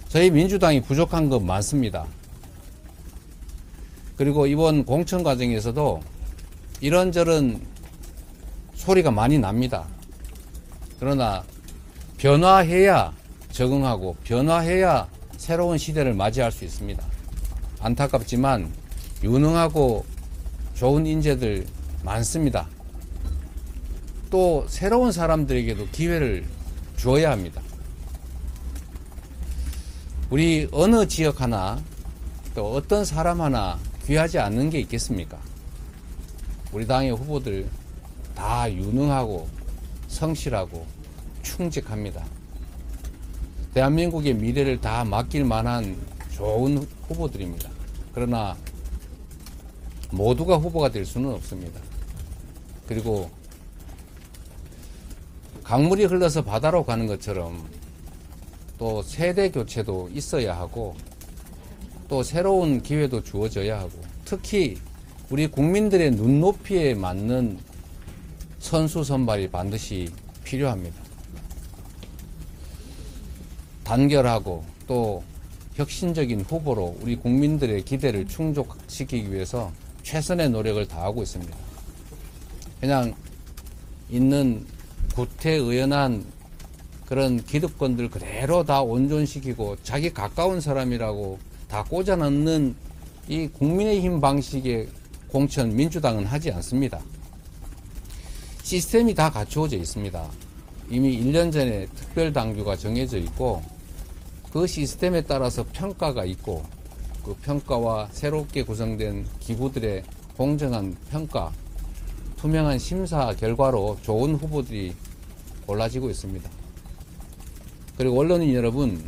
저희 민주당이 부족한 건 많습니다. 그리고 이번 공천 과정에서도 이런저런 소리가 많이 납니다. 그러나 변화해야 적응하고 변화해야 새로운 시대를 맞이할 수 있습니다. 안타깝지만 유능하고 좋은 인재들 많습니다. 또 새로운 사람들에게도 기회를 주어야 합니다. 우리 어느 지역 하나 또 어떤 사람 하나 귀하지 않는 게 있겠습니까? 우리 당의 후보들 다 유능하고 성실하고 충직합니다. 대한민국의 미래를 다 맡길 만한 좋은 후보들입니다. 그러나 모두가 후보가 될 수는 없습니다. 그리고 강물이 흘러서 바다로 가는 것처럼 또 세대 교체도 있어야 하고 또 새로운 기회도 주어져야 하고 특히 우리 국민들의 눈높이에 맞는 선수 선발이 반드시 필요합니다. 단결하고 또 혁신적인 후보로 우리 국민들의 기대를 충족시키기 위해서 최선의 노력을 다하고 있습니다. 그냥 있는 구태의연한 그런 기득권들 그대로 다 온전시키고 자기 가까운 사람이라고 다 꽂아 넣는 이 국민의힘 방식의 공천 민주당은 하지 않습니다. 시스템이 다 갖추어져 있습니다. 이미 1년 전에 특별당규가 정해져 있고 그 시스템에 따라서 평가가 있고 그 평가와 새롭게 구성된 기구들의 공정한 평가, 투명한 심사 결과로 좋은 후보들이 골라지고 있습니다. 그리고 언론인 여러분,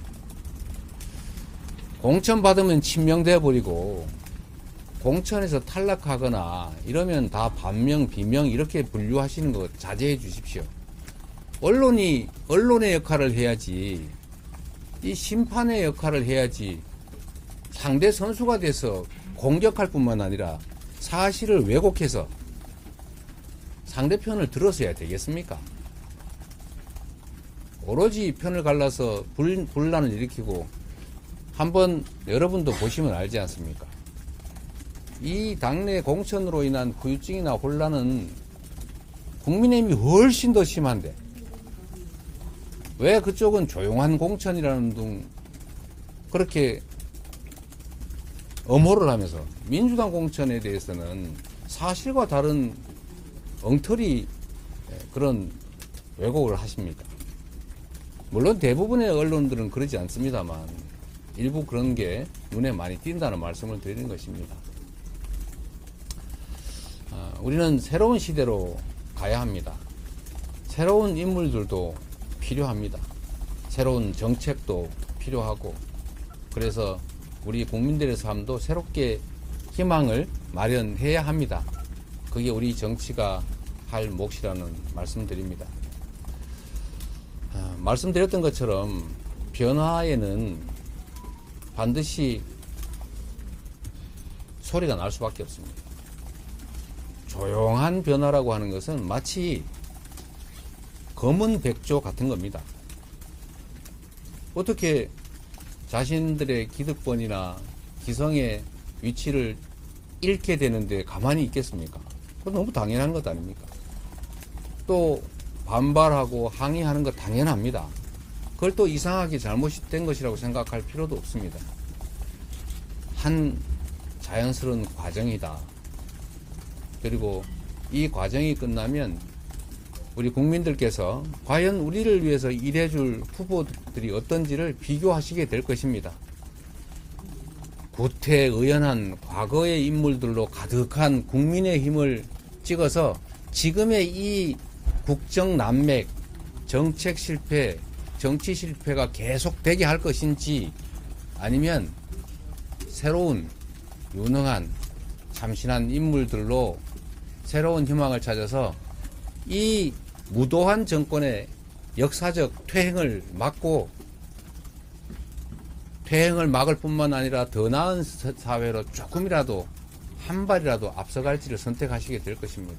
공천 받으면 친명돼 버리고 공천에서 탈락하거나 이러면 다 반명, 비명 이렇게 분류하시는 거 자제해 주십시오. 언론의 역할을 해야지, 이 심판의 역할을 해야지 상대 선수가 돼서 공격할 뿐만 아니라 사실을 왜곡해서 상대편을 들어서야 되겠습니까? 오로지 편을 갈라서 분란을 일으키고 한번 여러분도 보시면 알지 않습니까? 이 당내 공천으로 인한 후유증이나 혼란은 국민의힘이 훨씬 더 심한데 왜 그쪽은 조용한 공천이라는 둥 그렇게 엄호를 하면서 민주당 공천에 대해서는 사실과 다른 엉터리 그런 왜곡을 하십니다. 물론 대부분의 언론들은 그러지 않습니다만 일부 그런 게 눈에 많이 띈다는 말씀을 드리는 것입니다. 우리는 새로운 시대로 가야 합니다. 새로운 인물들도 필요합니다. 새로운 정책도 필요하고 그래서 우리 국민들의 삶도 새롭게 희망을 마련해야 합니다. 그게 우리 정치가 할 몫이라는 말씀드립니다. 말씀드렸던 것처럼 변화에는 반드시 소리가 날 수밖에 없습니다. 조용한 변화라고 하는 것은 마치 검은 백조 같은 겁니다. 어떻게 자신들의 기득권이나 기성의 위치를 잃게 되는데 가만히 있겠습니까? 그건 너무 당연한 것 아닙니까? 또 반발하고 항의하는 것 당연합니다. 그걸 또 이상하게 잘못된 것이라고 생각할 필요도 없습니다. 한 자연스러운 과정이다. 그리고 이 과정이 끝나면 우리 국민들께서 과연 우리를 위해서 일해줄 후보들이 어떤지를 비교하시게 될 것입니다. 구태의연한 과거의 인물들로 가득한 국민의힘을 찍어서 지금의 이 국정 난맥, 정책 실패, 정치 실패가 계속되게 할 것인지 아니면 새로운 유능한 참신한 인물들로 새로운 희망을 찾아서 이 무도한 정권의 역사적 퇴행을 막고 퇴행을 막을 뿐만 아니라 더 나은 사회로 조금이라도 한 발이라도 앞서갈지를 선택하시게 될 것입니다.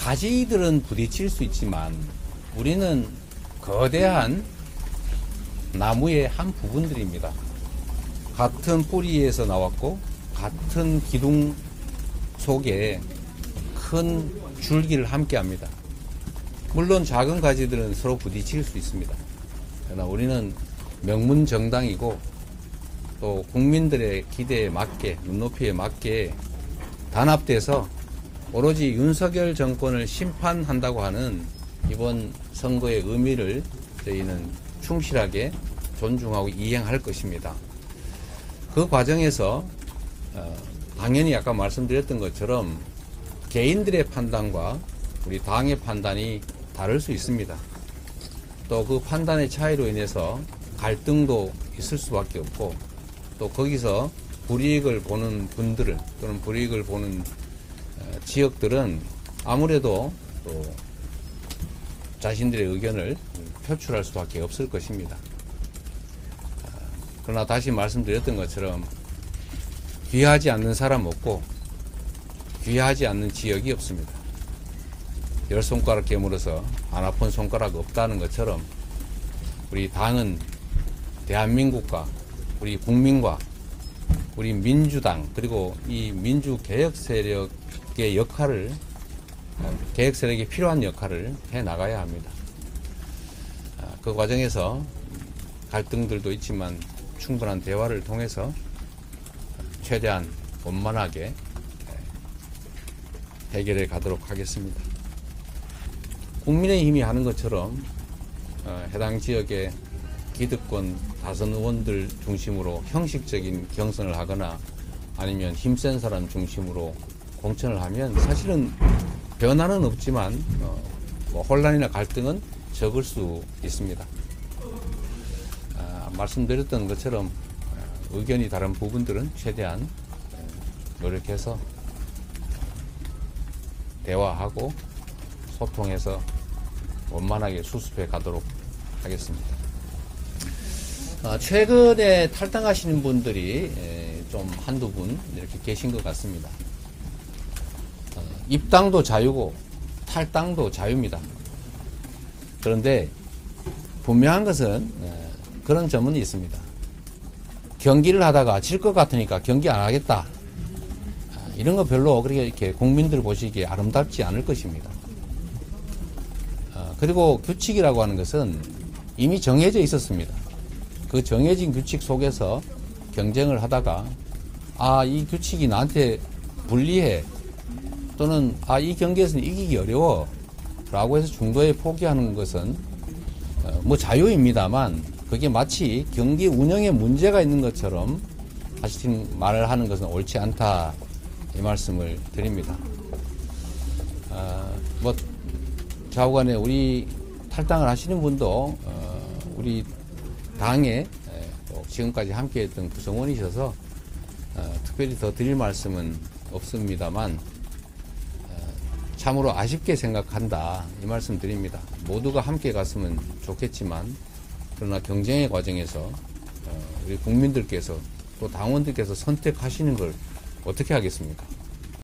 가지들은 부딪힐 수 있지만 우리는 거대한 나무의 한 부분들입니다. 같은 뿌리에서 나왔고 같은 기둥 속에 큰 줄기를 함께 합니다. 물론 작은 가지들은 서로 부딪힐 수 있습니다. 그러나 우리는 명문정당이고 또 국민들의 기대에 맞게, 눈높이에 맞게 단합돼서 오로지 윤석열 정권을 심판한다고 하는 이번 선거의 의미를 저희는 충실하게 존중하고 이행할 것입니다. 그 과정에서 당연히 아까 말씀드렸던 것처럼 개인들의 판단과 우리 당의 판단이 다를 수 있습니다. 또 그 판단의 차이로 인해서 갈등도 있을 수밖에 없고 또 거기서 불이익을 보는 분들은 또는 불이익을 보는 지역들은 아무래도 또 자신들의 의견을 표출할 수밖에 없을 것입니다. 그러나 다시 말씀드렸던 것처럼 귀하지 않는 사람 없고 귀하지 않는 지역이 없습니다. 10손가락 깨물어서 안 아픈 손가락 없다는 것처럼 우리 당은 대한민국과 우리 국민과 우리 민주당 그리고 이 민주개혁 세력의 역할을 개혁 세력이 필요한 역할을 해 나가야 합니다. 그 과정에서 갈등들도 있지만 충분한 대화를 통해서 최대한 원만하게 해결해 가도록 하겠습니다. 국민의힘이 하는 것처럼 해당 지역의 기득권 다선 의원들 중심으로 형식적인 경선을 하거나 아니면 힘센 사람 중심으로 공천을 하면 사실은 변화는 없지만 혼란이나 갈등은 적을 수 있습니다. 말씀드렸던 것처럼 의견이 다른 부분들은 최대한 노력해서 대화하고 소통해서 원만하게 수습해 가도록 하겠습니다. 최근에 탈당하시는 분들이 좀 한두 분 이렇게 계신 것 같습니다. 입당도 자유고 탈당도 자유입니다. 그런데 분명한 것은 그런 점은 있습니다. 경기를 하다가 질 것 같으니까 경기 안 하겠다. 이런 거 별로 그렇게 이렇게 국민들 보시기에 아름답지 않을 것입니다. 그리고 규칙이라고 하는 것은 이미 정해져 있었습니다. 그 정해진 규칙 속에서 경쟁을 하다가 이 규칙이 나한테 불리해 또는 이 경기에서는 이기기 어려워 라고 해서 중도에 포기하는 것은 뭐 자유입니다만 그게 마치 경기 운영에 문제가 있는 것처럼 하시는 말을 하는 것은 옳지 않다 이 말씀을 드립니다. 뭐 좌우간에 우리 탈당을 하시는 분도 우리 당에 지금까지 함께했던 구성원이셔서 특별히 더 드릴 말씀은 없습니다만 참으로 아쉽게 생각한다 이 말씀 드립니다. 모두가 함께 갔으면 좋겠지만 그러나 경쟁의 과정에서 우리 국민들께서 또 당원들께서 선택하시는 걸 어떻게 하겠습니까?